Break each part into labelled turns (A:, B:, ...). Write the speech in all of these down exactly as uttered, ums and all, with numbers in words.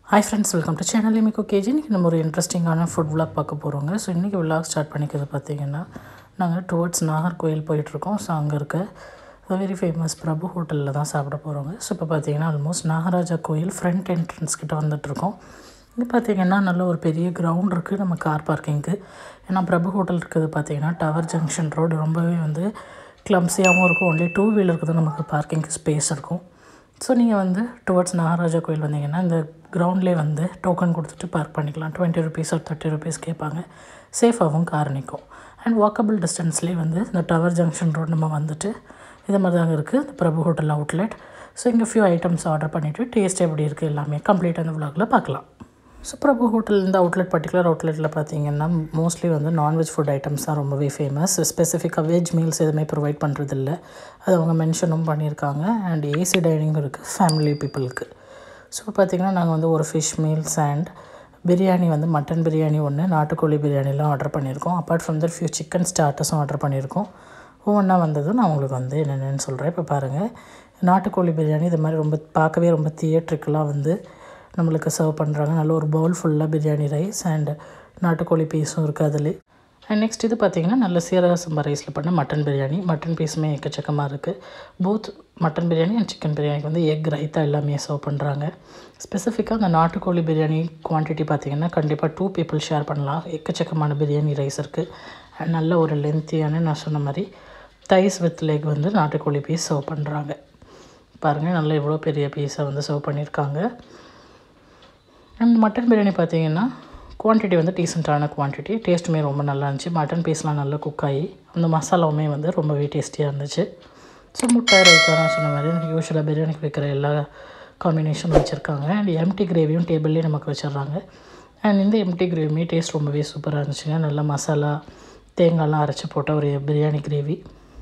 A: Hi friends, welcome to channel yummycookaj. இன்னைக்கு நம்ம ஒரு இன்ட்ரெஸ்டிங்கான ஃபுட் vlog பார்க்க போறோங்க. ஸோ இன்னைக்கு vlog ஸ்டார்ட் பண்ணிக்கிறது பார்த்தீங்கன்னா நாங்கள் டுவர்ட்ஸ் நாகர்கோயில் போயிட்டுருக்கோம். ஸோ அங்கே இருக்க வெரி ஃபேமஸ் பிரபு ஹோட்டலில் தான் சாப்பிட போகிறோங்க. ஸோ இப்போ பார்த்தீங்கன்னா ஆல்மோஸ்ட் நாகராஜா கோயில் ஃப்ரண்ட் என்ட்ரன்ஸ் கிட்ட வந்துட்டுருக்கோம். இங்கே பார்த்தீங்கன்னா நல்ல ஒரு பெரிய கிரவுண்ட் இருக்குது நம்ம கார் பார்க்கிங்க்கு. ஏன்னா பிரபு ஹோட்டல் இருக்குது பார்த்தீங்கன்னா டவர் ஜங்ஷன் ரோடு ரொம்பவே வந்து கிளம்ஸியாகவும் இருக்கும். ஒன்லி டூ வீலருக்கு தான் நமக்கு பார்க்கிங்க்கு ஸ்பேஸ் இருக்கும். ஸோ நீங்கள் வந்து டுவர்ட்ஸ் நாகராஜா கோயில் வந்தீங்கன்னா இந்த கிரவுண்ட்லேயே வந்து டோக்கன் கொடுத்துட்டு பார்க் பண்ணிக்கலாம். டுவெண்ட்டி ருபீஸ் ஒரு தேர்ட்டி ருபீஸ் கேட்பாங்க. சேஃபாகவும் கார் நிற்கும். அண்ட் வாக்கபிள் டிஸ்டன்ஸ்லேயே வந்து இந்த டவர் ஜங்ஷன் ரோடு நம்ம வந்துட்டு இது மாதிரி தாங்க இருக்குது இந்த பிரபு ஹோட்டல் அவுட்லெட். ஸோ இங்கே ஃபியூ ஐட்டம்ஸ் ஆர்டர் பண்ணிவிட்டு டேஸ்ட் எப்படி இருக்குது எல்லாமே கம்ப்ளீட்டாக அந்த விலாகில் பார்க்கலாம். ஸோ பிரபு ஹோட்டல் இந்த அவுட்லெட் பர்டிகுலர் அவுட்லெட்டில் பார்த்தீங்கன்னா மோஸ்ட்லி வந்து நான்வெஜ் ஃபுட் ஐட்டம்ஸ் தான் ரொம்பவே ஃபேமஸ். ஸ்பெசிஃபிக்காக வெஜ் மீல்ஸ் எதுவுமே ப்ரொவைட் பண்ணுறதில்ல. அது அவங்க மென்ஷனும் பண்ணியிருக்காங்க. அண்ட் ஏசி டைனிங்கும் இருக்குது ஃபேமிலி பீப்புளுக்கு. ஸோ பார்த்திங்கன்னா நாங்கள் வந்து ஒரு ஃபிஷ் மீல்ஸ் அண்ட் பிரியாணி வந்து மட்டன் பிரியாணி ஒன்று, நாட்டுக்கோழி பிரியாணிலாம் ஆர்டர் பண்ணியிருக்கோம். Apart from that few chicken ஸ்டார்டர்ஸும் ஆர்டர் பண்ணியிருக்கோம். ஒவ்வொன்றா வந்ததும் நான் உங்களுக்கு வந்து என்னென்னு சொல்கிறேன். இப்போ பாருங்கள், நாட்டுக்கோழி பிரியாணி இது மாதிரி ரொம்ப பார்க்கவே ரொம்ப தியேட்ரிக்கலாக வந்து நம்மளுக்கு சர்வ் பண்ணுறாங்க. நல்ல ஒரு பவுல் ஃபுல்லாக பிரியாணி ரைஸ் அண்ட் நாட்டுக்கோழி பீஸும் இருக்குது அதில். அண்ட் நெக்ஸ்ட் இது பார்த்திங்கன்னா நல்ல சீரக சம்பா ரைஸில் பண்ண மட்டன் பிரியாணி. மட்டன் பீஸுமே எக்கச்சக்கமாக இருக்குது. Both mutton biryani and chicken பிரியாணிக்கு வந்து எக் ரைத்தா எல்லாமே சர்வ் பண்ணுறாங்க. ஸ்பெசிஃபிக்காக அந்த நாட்டுக்கோழி பிரியாணி குவான்டிட்டி பார்த்திங்கன்னா கண்டிப்பாக டூ பீப்புள் ஷேர் பண்ணலாம். எக்கச்சக்கமான பிரியாணி ரைஸ் இருக்குது. அண்ட் நல்ல ஒரு லென்த்தியான நான் சொன்ன மாதிரி தைஸ் வித் லெக் வந்து நாட்டுக்கோழி பீஸ் சர்வ் பண்ணுறாங்க. பாருங்கள், நல்ல எவ்வளோ பெரிய பீஸை வந்து சர்வ் பண்ணியிருக்காங்க. அண்ட் மட்டன் பிரியாணி பார்த்திங்கன்னா குவான்டிட்டி வந்து டீசெண்டான குவான்டிட்டி. டேஸ்ட்டுமே ரொம்ப நல்லா இருந்துச்சு. மட்டன் பீஸ்லாம் நல்லா குக் ஆகி அந்த மசாலாவுமே வந்து ரொம்பவே டேஸ்டியாக இருந்துச்சு. ஸோ முட்டை ரைத்தா நான் சொன்ன மாதிரி யூஸ்வலாக பிரியாணிக்கு வைக்கிற எல்லா காம்பினேஷனும் வச்சுருக்காங்க. அண்ட் எம்டி கிரேவியும் டேபிள்லேயே நமக்கு வச்சிடுறாங்க. அண்ட் இந்த எம்டி கிரேவியுமே டேஸ்ட் ரொம்பவே சூப்பராக இருந்துச்சுங்க. நல்லா மசாலா தேங்காய்லாம் அரைச்சி போட்ட ஒரு பிரியாணி கிரேவி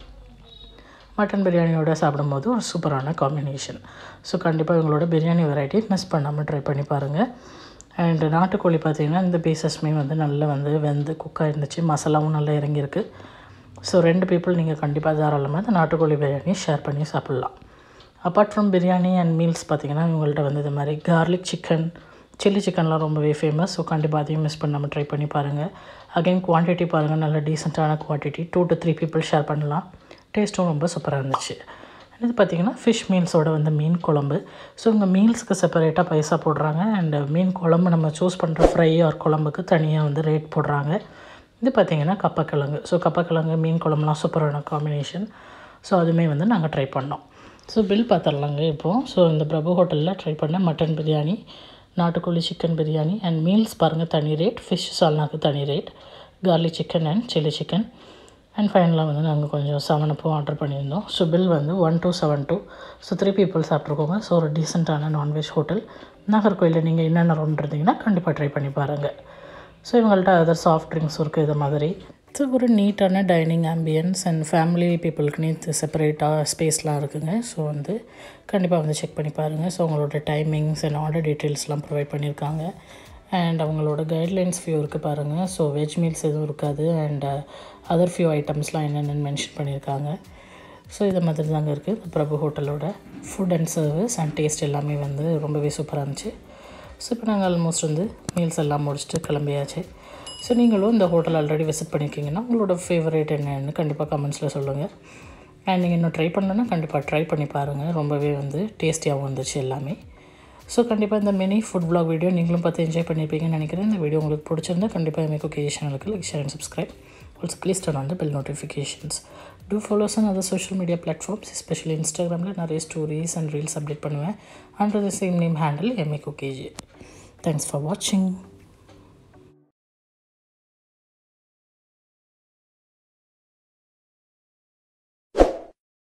A: மட்டன் பிரியாணியோட சாப்பிடும்போது ஒரு சூப்பரான காம்பினேஷன். ஸோ கண்டிப்பாக இவங்களோட பிரியாணி வெரைட்டி மிஸ் பண்ணாமல் ட்ரை பண்ணி பாருங்கள். அண்டு நாட்டுக்கோழி பார்த்திங்கன்னா இந்த பீசஸ்மே வந்து நல்லா வந்து வெந்து குக்காக இருந்துச்சு. மசாலாவும் நல்லா இறங்கியிருக்கு. ஸோ ரெண்டு பீப்புள் நீங்கள் கண்டிப்பாக தாராளமாக இந்த நாட்டுக்கோழி பிரியாணி ஷேர் பண்ணி சாப்பிட்லாம். Apart from biryani and meals பார்த்திங்கன்னா இவங்கள்ட்ட வந்து இது மாதிரி கார்லிக் சிக்கன், சில்லி சிக்கன்லாம் ரொம்பவே ஃபேமஸ். ஸோ கண்டிப்பாக அதையும் மிஸ் பண்ணாமல் ட்ரை பண்ணி பாருங்கள். அகைன் குவான்டிட்டி பாருங்கள், நல்ல டீசெண்டான quantity. Two to three people share பண்ணலாம். டேஸ்ட்டும் ரொம்ப சூப்பராக இருந்துச்சு. இது பார்த்திங்கன்னா ஃபிஷ் மீல்ஸோட வந்து மீன் குழம்பு. ஸோ இங்கே மீல்ஸுக்கு செப்பரேட்டாக பைசா போடுறாங்க. அண்ட் மீன் குழம்பு நம்ம சூஸ் பண்ணுற ஃப்ரை ஆர் குழம்புக்கு தனியாக வந்து ரேட் போடுறாங்க. இது பார்த்திங்கன்னா கப்பக்கிழங்கு. ஸோ கப்பக்கிழங்கு மீன் குழம்புலாம் சூப்பரான காம்பினேஷன். ஸோ அதுவுமே வந்து நாங்கள் ட்ரை பண்ணோம். ஸோ பில் பார்த்துடலாங்க இப்போது. ஸோ இந்த பிரபு ஹோட்டலில் ட்ரை பண்ண மட்டன் பிரியாணி, நாட்டுக்கோழி சிக்கன் பிரியாணி அண்ட் மீல்ஸ் பாருங்கள் தனி ரேட், ஃபிஷ் சால்னாக்கு தனி rate, garlic chicken and chilli chicken. And ஃபைனலாக வந்து நாங்கள் கொஞ்சம் செவன் அப்பும் ஆர்டர் பண்ணியிருந்தோம். ஸோ பில் வந்து one two seven two. So three people சாப்பிட்ருக்கோங்க. ஸோ ஒரு டீசெண்டான நான்வெஜ் ஹோட்டல். நாகர்கோயிலில் நீங்கள் என்னென்ன ரவுண்ட் இருந்தீங்கன்னா கண்டிப்பாக ட்ரை பண்ணி பாருங்கள். ஸோ இவங்கள்ட்ட அதர் சாஃப்ட் ட்ரிங்க்ஸ் இருக்குது இது மாதிரி. ஸோ ஒரு நீட்டான டைனிங் ஆம்பியன்ஸ் அண்ட் ஃபேமிலி பீப்புளுக்குனே செப்பரேட்டாக ஸ்பேஸ்லாம் இருக்குதுங்க. ஸோ வந்து கண்டிப்பாக வந்து செக் பண்ணி பாருங்கள். ஸோ அவங்களோட டைமிங்ஸ் அண்ட் ஆர்டர் டீட்டெயில்ஸ்லாம் ப்ரொவைட் பண்ணியிருக்காங்க. அண்ட் அவங்களோட கைட்லைன்ஸ் ஃபியூ இருக்குது பாருங்கள். ஸோ வெஜ் மீல்ஸ் எதுவும் இருக்காது. அண்ட் அதர் ஃபியூ ஐட்டம்ஸ்லாம் என்னென்னு மென்ஷன் பண்ணியிருக்காங்க. ஸோ இது மாதிரி தாங்க இருக்குது பிரபு ஹோட்டலோட food and service and taste எல்லாமே வந்து ரொம்பவே சூப்பராக இருந்துச்சு. ஸோ இப்போ நாங்கள் ஆல்மோஸ்ட் வந்து மீல்ஸ் எல்லாம் முடிச்சுட்டு கிளம்பியாச்சு. ஸோ நீங்களும் இந்த ஹோட்டல் ஆல்ரெடி விசிட் பண்ணியிருக்கீங்கன்னா உங்களோட ஃபேவரேட் என்னென்னு கண்டிப்பாக கமெண்ட்ஸில் சொல்லுங்கள். அண்ட் நீங்கள் இன்னும் ட்ரை பண்ணணுன்னா கண்டிப்பாக ட்ரை பண்ணி பாருங்கள். ரொம்பவே வந்து டேஸ்டியாகவும் இருந்துச்சு எல்லாமே. ஸோ கண்டிப்பாக இந்த மினி ஃபுட் vlog வீடியோ நீங்களும் பார்த்து என்ஜாய் பண்ணியிருப்பீங்கன்னு நினைக்கிறேன். இந்த வீடியோ உங்களுக்கு பிடிச்சிருந்தா கண்டிப்பாக yummycookaj சேனலுக்கு like, share and subscribe. Also please turn on the bell notifications. Do follow us on other social media platforms, especially Instagramல நிறைய ஸ்டோரிஸ் அண்ட் ரீல்ஸ் அப்டேட் பண்ணுவேன். Under the same name handle yummycookaj. Thanks for watching.